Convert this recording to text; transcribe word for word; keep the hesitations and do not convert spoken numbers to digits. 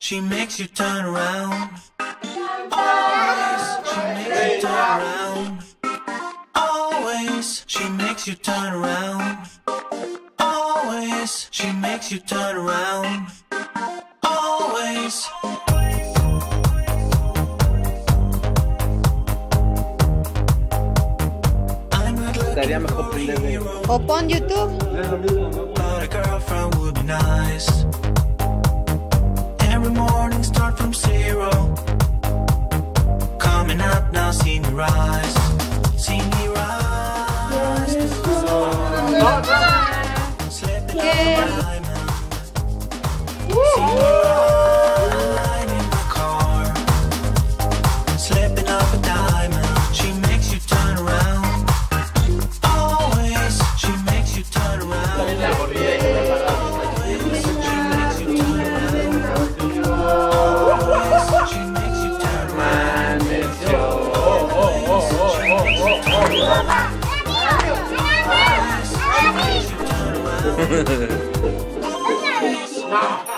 She makes you turn around. Always, she makes you turn around. Always, she makes you turn around. Always, she makes you turn around. Always. Estaría mejor prenderle. O pon YouTube. Es lo mismo, ¿no? But a girlfriend would be nice. Every morning start from zero. Coming up now, see me rise. See me rise. Slipping on a diamond. See me ride in my car. Slipping up a diamond. She makes you turn around. Always, she makes you turn around. No.